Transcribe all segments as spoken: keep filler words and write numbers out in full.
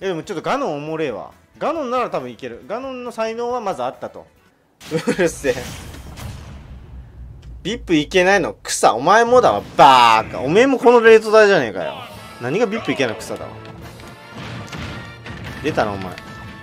えでもちょっとガノンおもれえわ。ガノンなら多分いける。ガノンの才能はまずあったと。うるせえ。ビップいけないの草。お前もだわ。バーカ。おめえもこのレート代じゃねえかよ。何がビップいけないの草だわ。出たなお前。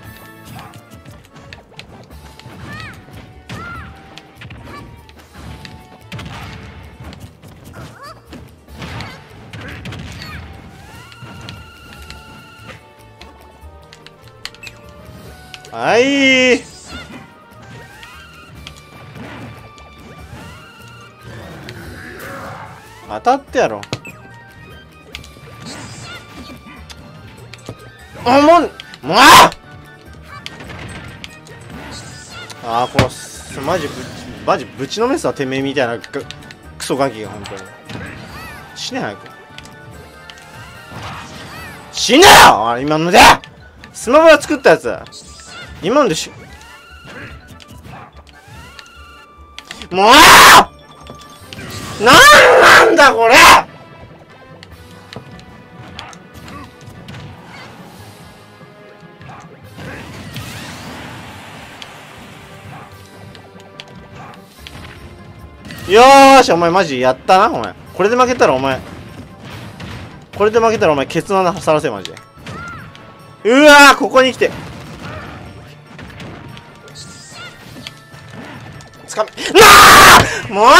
はいー。当たってやろ。あもんもうああこのマジぶマジぶちのめすわてめえみたいなクソガキが本当に死ね早く死ねよ。あ今のでスマブラ作ったやつ今のでしもうなんなんだこれ。よーしお前マジやったなお前。これで負けたらお前これで負けたらお前ケツの穴さらせマジで。うわーここに来てつかみなあもう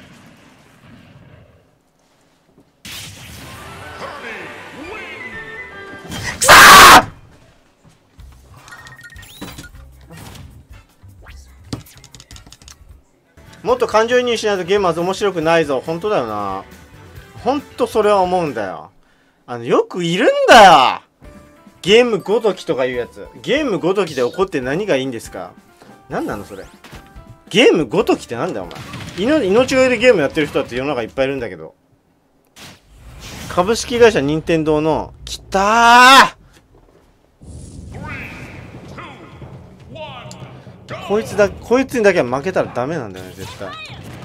くそー。もっと感情移入しないとゲームは面白くないぞ。本当だよな。本当それは思うんだよ。あのよくいるんだよゲームごときとかいうやつ。ゲームごときで怒って何がいいんですか。何なのそれ。ゲームごときってなんだよお前。命がけでゲームやってる人だって世の中いっぱいいるんだけど。株式会社任天堂のきたーこいつだこいつにだけは負けたらダメなんだよね絶対。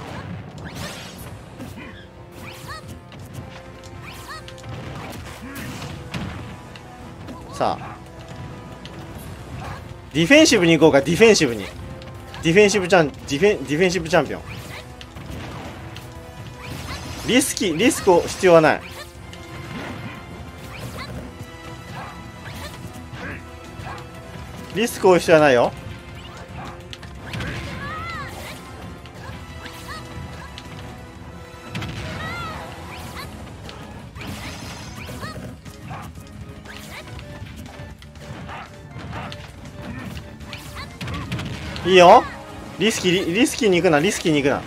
さあディフェンシブに行こうか。ディフェンシブにディフェンシブチャンディフェンディフェンシブチャンピオン。リスキリスクを必要はない。リスクを負う必要はないよ。いいよリスキーリスキーに行くなリスキーに行くな。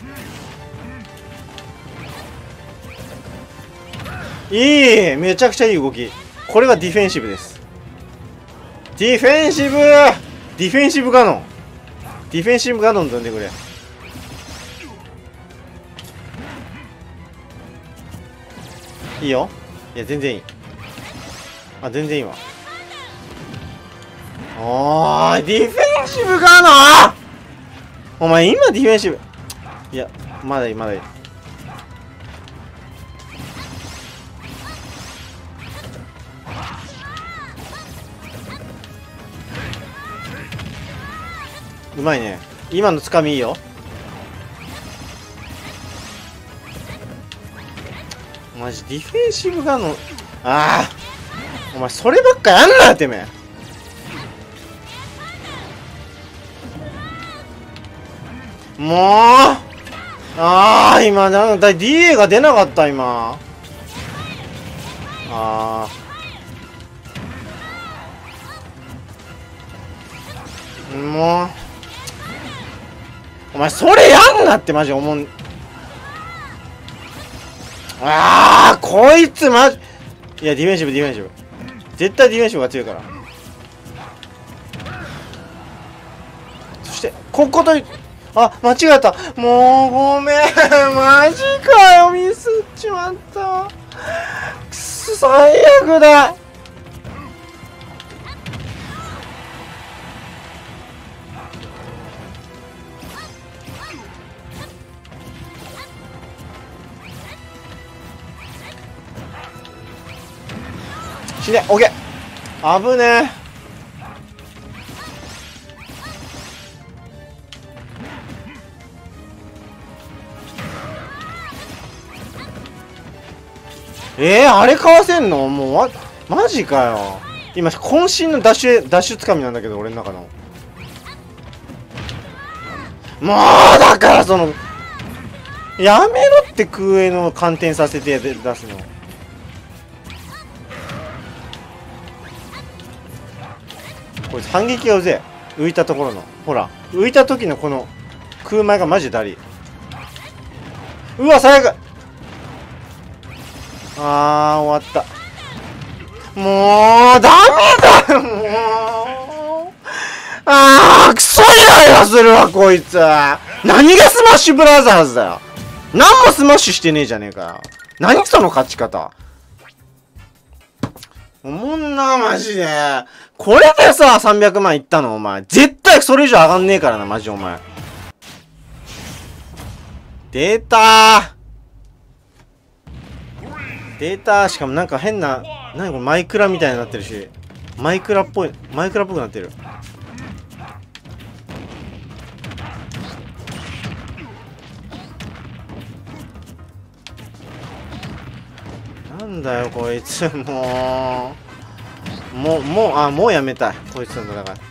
いいめちゃくちゃいい動き。これがディフェンシブです。ディフェンシブディフェンシブガノンディフェンシブガノン飛んでくれ。いいよ。いや全然いい。あ全然いいわ。おーいディフェンシブガノンお前今ディフェンシブいやまだいいまだいい。うまいね今のつかみいいよ。マジディフェンシブガノンああお前そればっかやんなよてめえ。もうああ今なんだ ディーエー が出なかった今。ああもうお前それやんなってマジ思う。ああこいつマジいやディフェンシブディフェンシブ絶対ディフェンシブが強いから。そしてこことあ間違えた。もうごめんマジかよミスっちまった。くそ最悪だ。死ねオッケー危ねえ。えー、あれかわせんのもうわマジかよ。今渾身のダッシュダッシュつかみなんだけど俺の中の。もうだからそのやめろって空営の反転させて出すの。こいつ反撃がうぜえ。浮いたところのほら浮いた時のこの空前がマジでダリ。うわ最悪。あー終わった。もうダメだよもう。あークソイライラするわこいつ。何がスマッシュブラザーズだよ。何もスマッシュしてねえじゃねえかよ。何その勝ち方。おもんなマジで。これでささんびゃくまんいったのお前。絶対それ以上上がんねえからなマジお前。出たー出たー。しかもなんか変な何これマイクラみたいになってるし、マイクラっぽいマイクラっぽくなってる。なんだよこいつもうもうもうあもうやめたいこいつの戦い。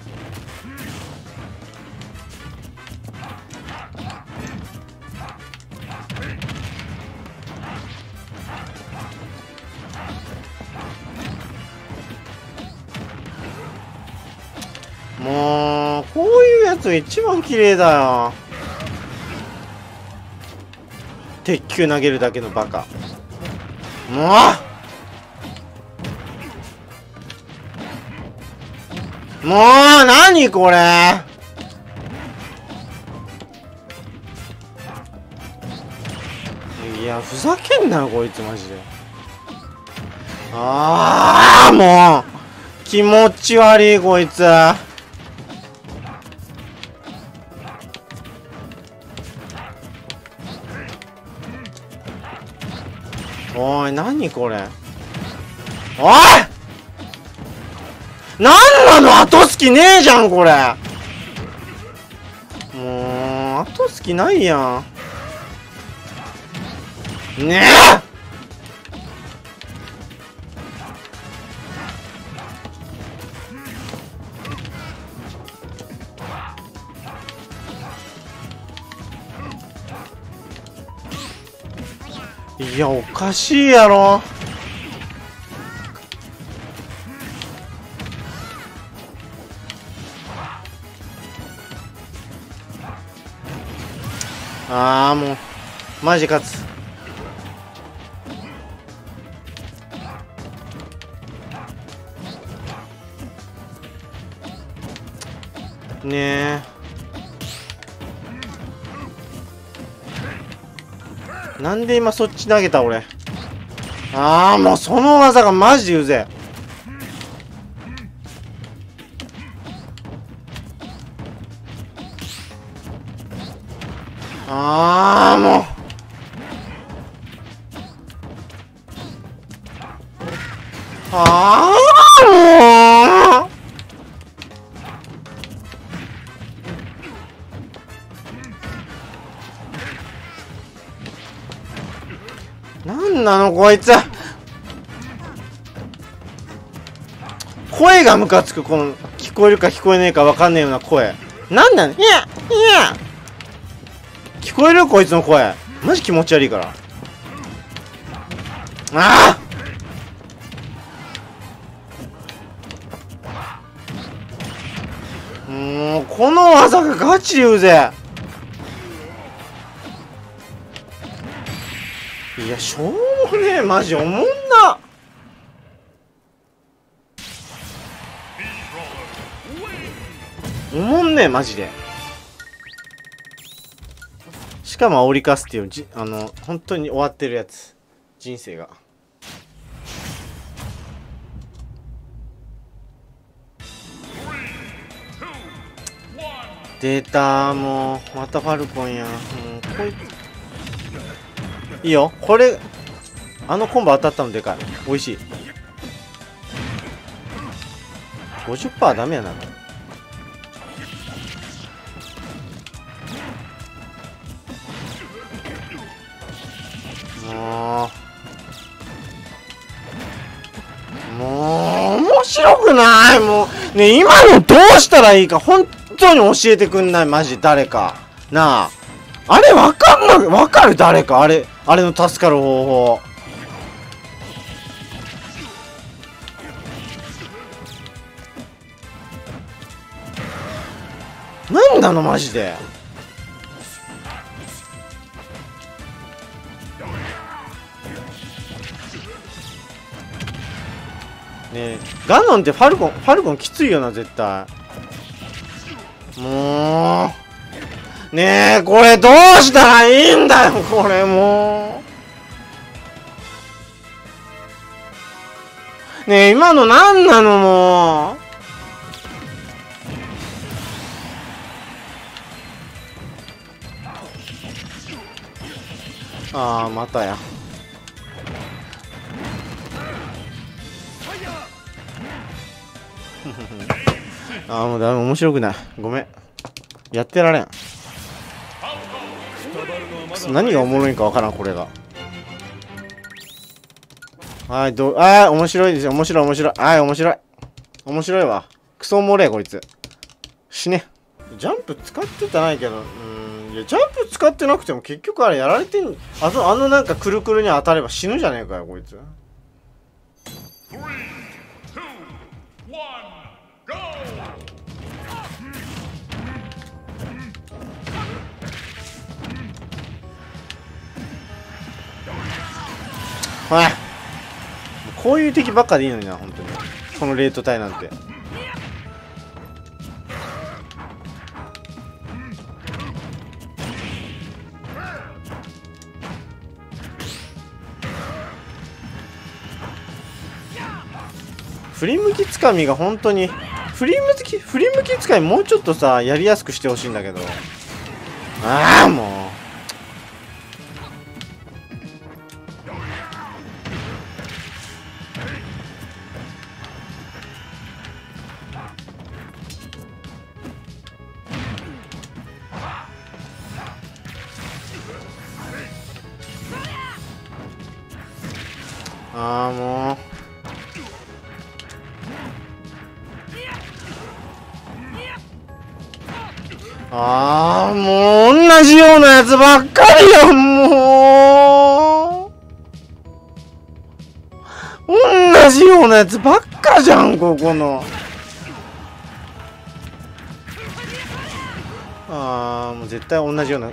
もうこういうやつが一番綺麗だよ。鉄球投げるだけのバカ。もうもう何これ。いやふざけんなよこいつマジで。ああもう気持ち悪いこいつ。おい何これ。おいなんなの後つきねえじゃんこれ。もう後つきないやんねえ。いやおかしいやろ。ああもうマジ勝つ。ねえなんで今そっち投げた俺。ああもうその技がマジでうぜえ。ああもうああもうなんなのこいつ。声がムカつく。この聞こえるか聞こえねえか分かんねえような声。なんなの。いやいや聞こえるこいつの声マジ気持ち悪いから。ああもうこの技がガチでうぜえ。いやしょうもねえマジおもんな。おもんねえマジで。しかも煽りかすっていうじあの本当に終わってるやつ人生が。出たもうまたファルコンや。もうこいついいよこれ。あのコンボ当たったのでかい。美味しい。 ごじゅっパーセント ダメやな。もうもう面白くない。もうね、今のどうしたらいいか本当に教えてくんない。マジ誰かなあ。あれわかんなくわかる。誰かあれあれの助かる方法。なんなのマジで。ねえ、ガノンってファルコンファルコンきついよな絶対。もうねえ、これどうしたらいいんだよこれ。もうねえ、今のなんなの。もうああ、またや。ああ、もうダメ、面白くない。ごめん。やってられん。何がおもろいんかわからん、これが。はい、どう、ああ、面白いですよ。面白い、面白い。はい、面白い。面白いわ。クソおもれえ、こいつ。死ね。ジャンプ使ってたないけど、うーん、いや、ジャンプ使ってなくても結局あれやられてん、あの、あのなんかくるくるに当たれば死ぬじゃねえかよ、こいつ。はい。こういう敵ばっかでいいのにな、本当に。このレート帯なんて。振り向きつかみが本当に振り向き振り向きつかみもうちょっとさやりやすくしてほしいんだけど。ああもう。ああもう。ああもう同じようなやつばっかりやん。もう同じようなやつばっかじゃんここの。ああもう絶対同じような。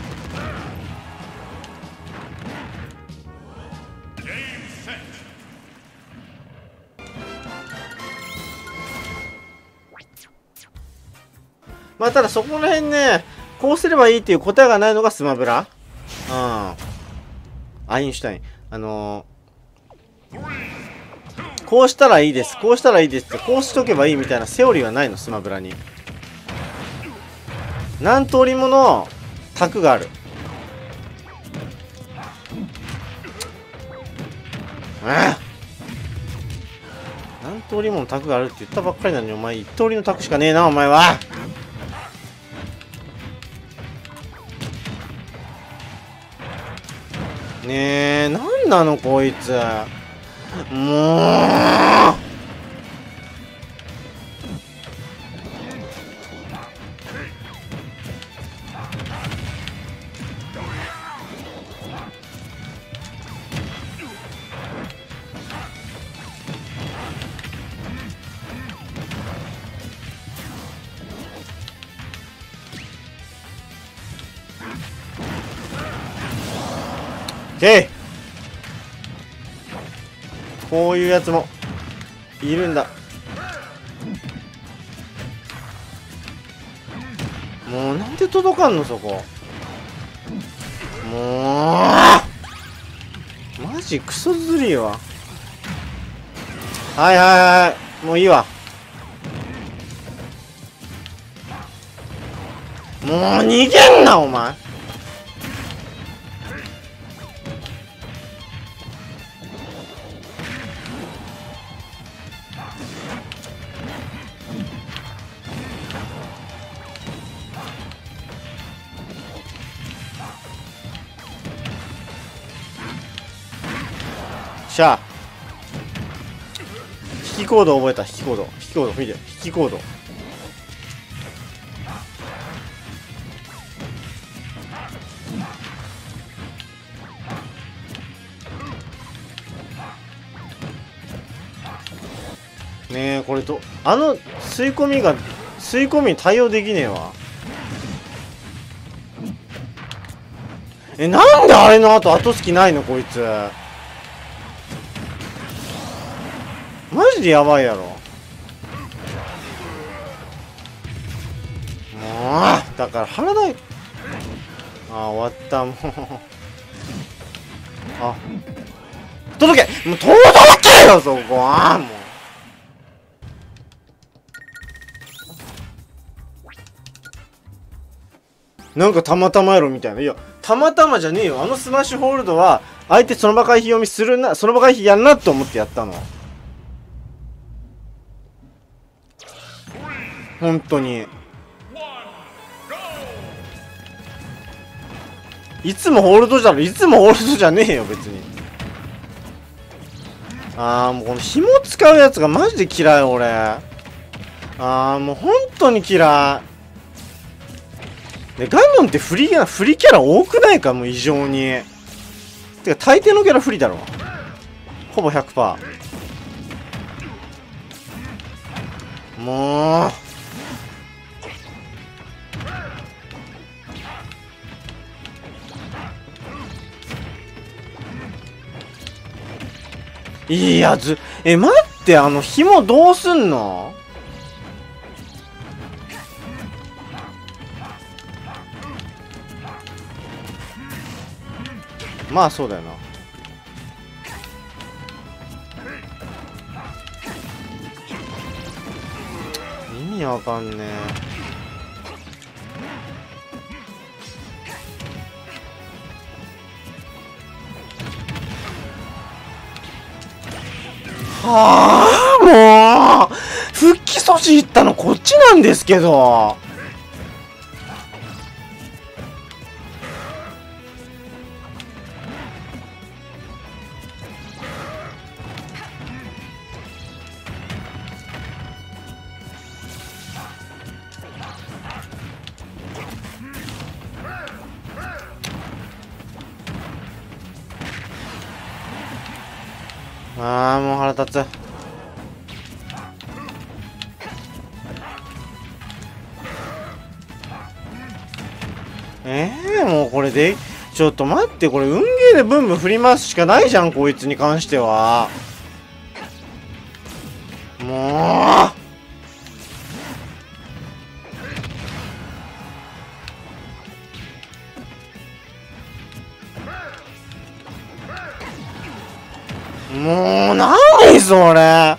まあただそこら辺ね、こうすればいいっていう答えがないのがスマブラ。うん。アインシュタイン。あのー、こうしたらいいです。こうしたらいいですって、こうしとけばいいみたいなセオリーはないの、スマブラに。何通りもの卓がある。ああ何通りもの卓があるって言ったばっかりなのに、お前一通りの卓しかねえな、お前は。ねえ、なんなのこいつ。もうへい、こういうやつもいるんだ。もうなんで届かんのそこ。もうマジクソずりいわ。はいはいはい、もういいわ。もう逃げんなお前。 しゃあ。引きコード覚えた。引きコード。引きコード見て。引きコード。ねえ、これとあの吸い込みが吸い込みに対応できねえわ。え、なんであれの後後付きないのこいつ。マジでやばいやろ。もうだから腹ない。ああ、終わったもうあ、届けもう届けよそこはもう。なんかたまたまやろみたいな。いや、たまたまじゃねえよ。あのスマッシュホールドは、相手その場回避読みするな、その場回避やんなと思ってやったの。本当に。いつもホールドじゃ、いつもホールドじゃねえよ、別に。あー、もうこの紐使うやつがマジで嫌い、俺。あー、もう本当に嫌い。でガノンってフリー、フリーキャラ多くないかもう異常に。てか大抵のキャラフリーだろ。ほぼ ひゃくパーセント。もういいやつ。え、待って、あの紐どうすんの。まあそうだよな。意味わかんねえ。はあ、もう復帰阻止行ったのこっちなんですけど。ああ、もう腹立つ。ええー、もうこれでちょっと待って、これ運ゲーでブンブン振り回すしかないじゃん、こいつに関しては。もうもう何それ。あ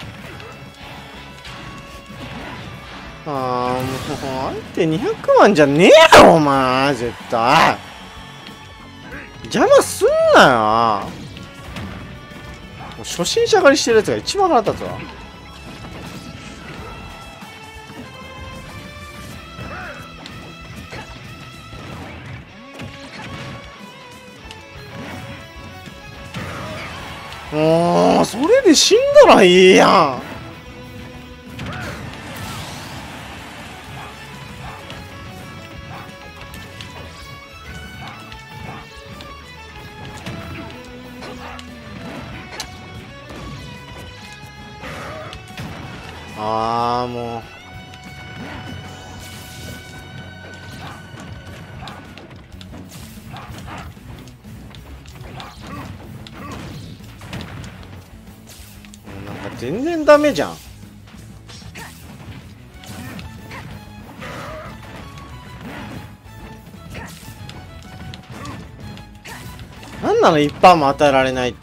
あ、もう相手にひゃくまんじゃねえよお前、絶対邪魔すんなよ。もう初心者狩りしてるやつが一番腹立つわ。もうそれで死んだらいいやん。ああ、もうなんか全然ダメじゃん。なんなの一般も与えられないって。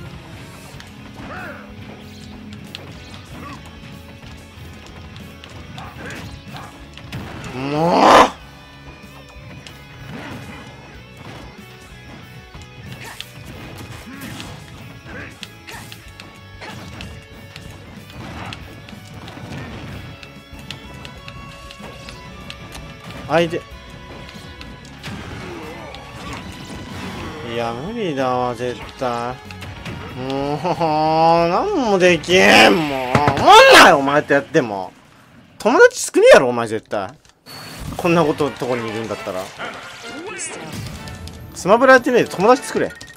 もう相手、いや無理だわ絶対。 もうなんもできへん。もうおもんないお前とやっても。友達作りやろお前絶対。こんなこととこにいるんだったらスマブラやってねえで友達作れ。